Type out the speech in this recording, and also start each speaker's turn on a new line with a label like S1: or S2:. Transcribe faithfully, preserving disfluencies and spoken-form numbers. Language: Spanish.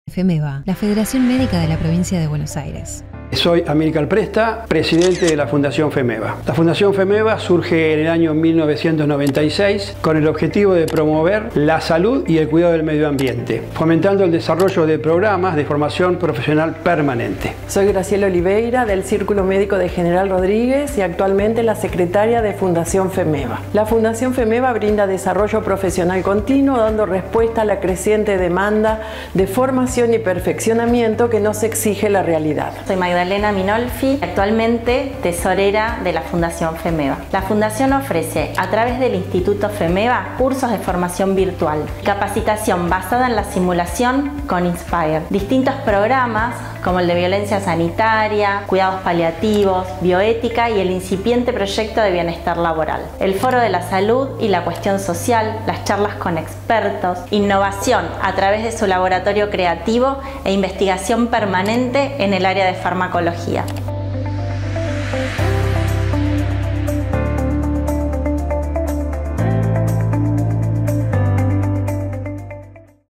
S1: FEMEVA, la Federación Médica de la Provincia de Buenos Aires.
S2: Soy Amílcar Presta, presidente de la Fundación FEMEVA. La Fundación FEMEVA surge en el año mil novecientos noventa y seis con el objetivo de promover la salud y el cuidado del medio ambiente, fomentando el desarrollo de programas de formación profesional permanente.
S3: Soy Graciela Oliveira, del Círculo Médico de General Rodríguez y actualmente la secretaria de Fundación FEMEVA. La Fundación FEMEVA brinda desarrollo profesional continuo, dando respuesta a la creciente demanda de formación y perfeccionamiento que nos exige la realidad.
S4: Soy Magdalena Minolfi, actualmente tesorera de la Fundación FEMEVA. La Fundación ofrece, a través del Instituto FEMEVA, cursos de formación virtual, capacitación basada en la simulación con Inspire, distintos programas como el de violencia sanitaria, cuidados paliativos, bioética y el incipiente proyecto de bienestar laboral, el foro de la salud y la cuestión social, las charlas con expertos, innovación a través de su laboratorio creativo e investigación permanente en el área de farmacología.